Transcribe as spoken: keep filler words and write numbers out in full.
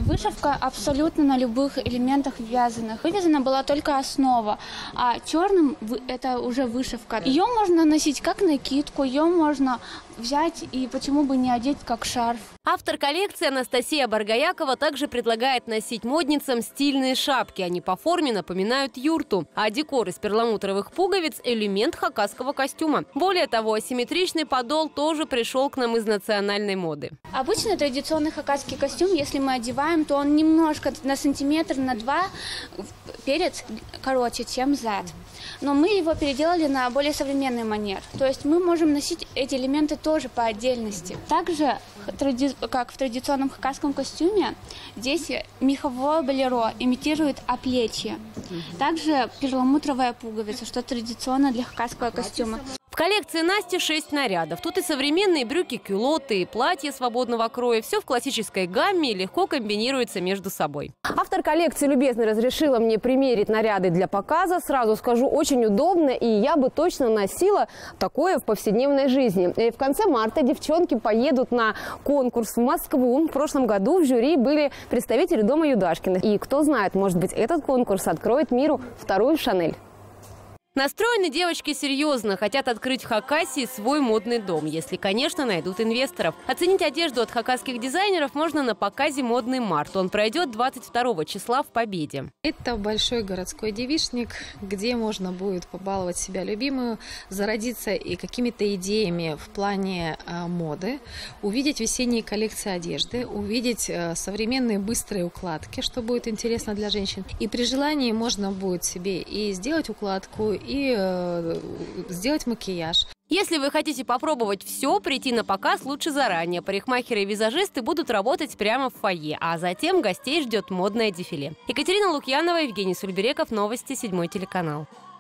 Вышивка абсолютно на любых элементах вязаных. Вывязана была только основа, а черным это уже вышивка. Ее можно носить как накидку, ее можно взять и почему бы не одеть как шарф. Автор коллекции Анастасия Баргаякова также предлагает носить модницам стильные шапки. Они по форме напоминают юрту, а декор из перламутровых пуговиц – элемент хакасского костюма. Более того, асимметричный подол тоже пришел к нам из национальной моды. Обычно традиционный хакасский костюм, если мы одеваем, то он немножко на сантиметр, на два перец короче, чем зад. Но мы его переделали на более современный манер. То есть мы можем носить эти элементы тоже по отдельности. Также, как в традиционном хакасском костюме, здесь меховое болеро имитирует оплечье. Также перламутровая пуговица, что традиционно для хакасского костюма. В коллекции Насти шесть нарядов. Тут и современные брюки-кюлоты, и платья свободного кроя. Все в классической гамме и легко комбинируется между собой. Автор коллекции любезно разрешила мне примерить наряды для показа. Сразу скажу, очень удобно, и я бы точно носила такое в повседневной жизни. И в конце марта девчонки поедут на конкурс в Москву. В прошлом году в жюри были представители дома Юдашкиных. И кто знает, может быть, этот конкурс откроет миру вторую Шанель. Настроены девочки серьезно, хотят открыть в Хакасии свой модный дом, если, конечно, найдут инвесторов. Оценить одежду от хакасских дизайнеров можно на показе «Модный март». Он пройдет двадцать второго числа в Победе. Это большой городской девичник, где можно будет побаловать себя любимую, зародиться и какими-то идеями в плане э, моды, увидеть весенние коллекции одежды, увидеть э, современные быстрые укладки, что будет интересно для женщин. И при желании можно будет себе и сделать укладку, и э, сделать макияж. Если вы хотите попробовать все, прийти на показ лучше заранее. Парикмахеры и визажисты будут работать прямо в фойе, а затем гостей ждет модное дефиле. Екатерина Лукьянова, Евгений Сульбереков, новости, седьмой телеканал.